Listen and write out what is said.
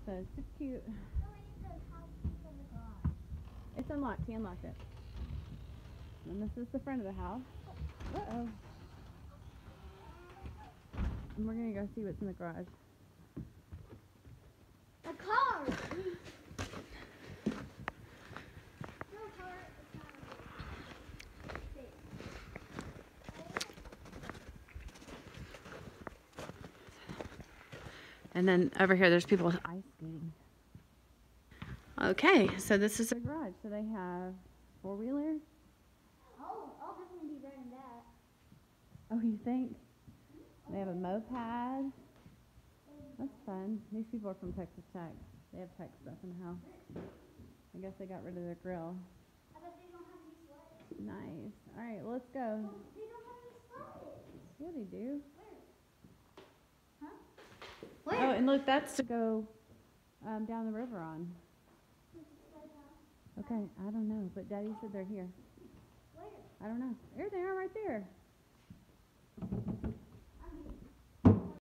So it's so cute. No, I need the house keys on the garage. It's unlocked. He unlocked it. And this is the front of the house. Uh-oh. And we're going to go see what's in the garage. A car! No car. And then over here, there's people with ice skating. Okay, so this is their garage. So they have four-wheeler. I'll definitely be running that. Oh, you think? They have a moped. That's fun. These people are from Texas Tech. They have tech stuff in the house. I guess they got rid of their grill. I bet they don't have any sleds. Nice. All right, well, let's go. Oh, they don't have any sleds. Yeah, they do. Huh? Oh, and look, that's to go down the river on. Okay, I don't know, but Daddy said they're here. Where? I don't know. There they are right there.